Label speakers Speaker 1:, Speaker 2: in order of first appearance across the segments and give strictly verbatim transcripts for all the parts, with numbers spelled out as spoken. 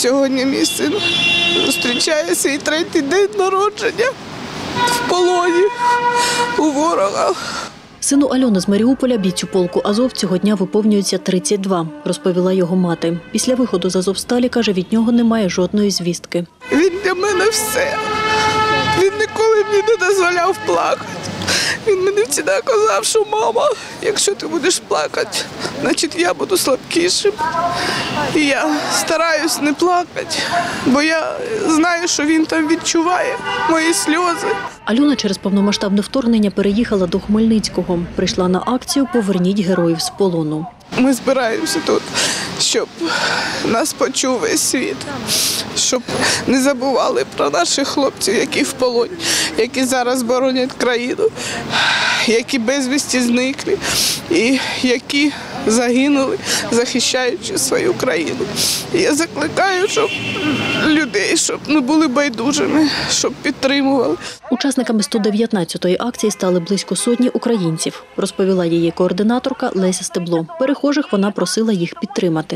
Speaker 1: Сьогодні мій син зустрічає свій третій день народження в полоні у ворога.
Speaker 2: Сину Альони з Маріуполя, бійцю полку «Азов», цього дня виповнюється тридцять два, розповіла його мати. Після виходу з «Азовсталі», каже, від нього немає жодної звістки.
Speaker 1: Він для мене все. Він ніколи мені не дозволяв плакати. Він мені завжди казав, що мама, якщо ти будеш плакати, значить я буду слабкішим. І я стараюсь не плакати, бо я знаю, що він там відчуває мої сльози.
Speaker 2: Альона через повномасштабне вторгнення переїхала до Хмельницького. Прийшла на акцію «Поверніть героїв з полону».
Speaker 1: Ми збираємося тут, щоб нас почув весь світ, щоб не забували про наших хлопців, які в полоні, які зараз боронять країну, які безвісті зникли і які загинули, захищаючи свою країну. І я закликаю, щоб людей, щоб не були байдужими, щоб підтримували.
Speaker 2: Учасниками сто дев'ятнадцятої акції стали близько сотні українців, розповіла її координаторка Леся Стебло. Перехожих вона просила їх підтримати.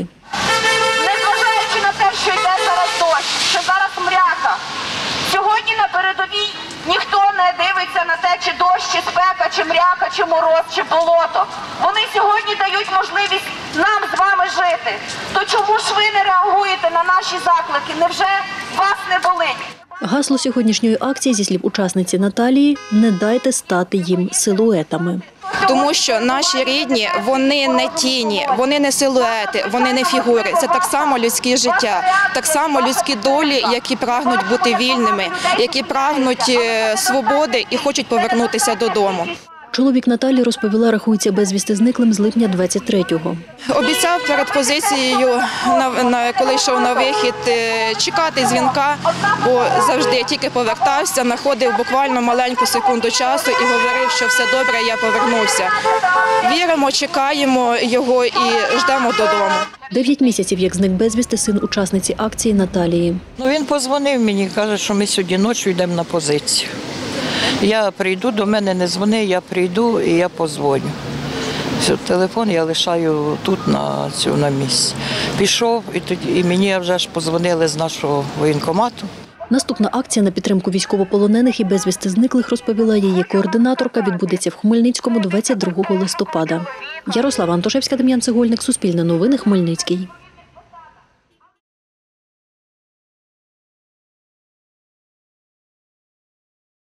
Speaker 3: Незважаючи на те, що йде зараз дощ, що зараз мряка, сьогодні на передовій ніхто не дивиться на те, чи дощ, чи спека, чи мряка, чи мороз, чи болото. Вони сьогодні дають можливість нам з вами жити. То чому ж ви не реагуєте на наші заклики? Невже вас не болить?
Speaker 2: Гасло сьогоднішньої акції, зі слів учасниці Наталії, «Не дайте стати їм силуетами».
Speaker 4: Тому що наші рідні, вони не тіні, вони не силуети, вони не фігури. Це так само людське життя, так само людські долі, які прагнуть бути вільними, які прагнуть свободи і хочуть повернутися додому.
Speaker 2: Чоловік Наталі, розповіла, рахується безвісти зниклим з липня двадцять третього.
Speaker 4: Обіцяв перед позицією, коли йшов на вихід, чекати дзвінка, бо завжди тільки повертався, знаходив буквально маленьку секунду часу і говорив, що все добре, я повернувся. Віримо, чекаємо його і ждемо додому.
Speaker 2: Дев'ять місяців, як зник безвісти син учасниці акції Наталії.
Speaker 5: Ну, він подзвонив мені, каже, що ми сьогодні ночі йдемо на позицію. Я прийду, до мене не дзвони, я прийду і я подзвоню. Все, телефон я лишаю тут, на, цю, на місці. Пішов, і, тоді, і мені вже ж подзвонили з нашого воєнкомату.
Speaker 2: Наступна акція на підтримку військовополонених і безвісти зниклих, розповіла її координаторка, відбудеться в Хмельницькому двадцять другого листопада. Ярослава Антошевська, Дем'ян Цегольник, Суспільне новини, Хмельницький.